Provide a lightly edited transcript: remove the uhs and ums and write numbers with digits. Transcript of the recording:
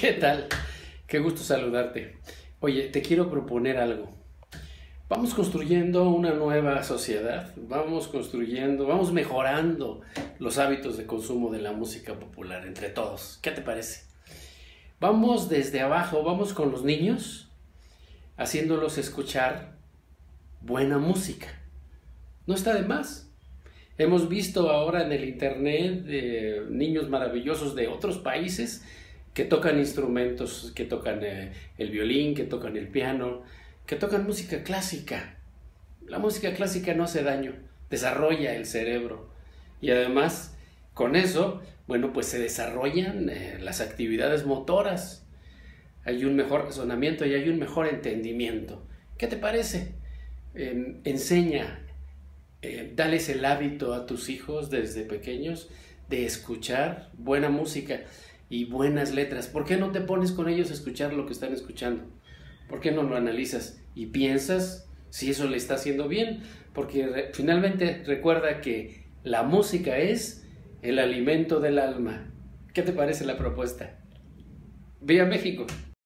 ¿Qué tal? Qué gusto saludarte. Oye, te quiero proponer algo. Vamos construyendo una nueva sociedad, vamos mejorando los hábitos de consumo de la música popular entre todos. ¿Qué te parece? Vamos desde abajo, vamos con los niños, haciéndolos escuchar buena música. No está de más. Hemos visto ahora en el internet niños maravillosos de otros países que tocan instrumentos, que tocan el violín, que tocan el piano, que tocan música clásica. La música clásica no hace daño, desarrolla el cerebro y además con eso, bueno, pues se desarrollan las actividades motoras. Hay un mejor razonamiento y hay un mejor entendimiento. ¿Qué te parece? Enseña, dales el hábito a tus hijos desde pequeños de escuchar buena música y buenas letras. ¿Por qué no te pones con ellos a escuchar lo que están escuchando? ¿Por qué no lo analizas y piensas si eso le está haciendo bien? Porque finalmente recuerda que la música es el alimento del alma. ¿Qué te parece la propuesta? Viva México.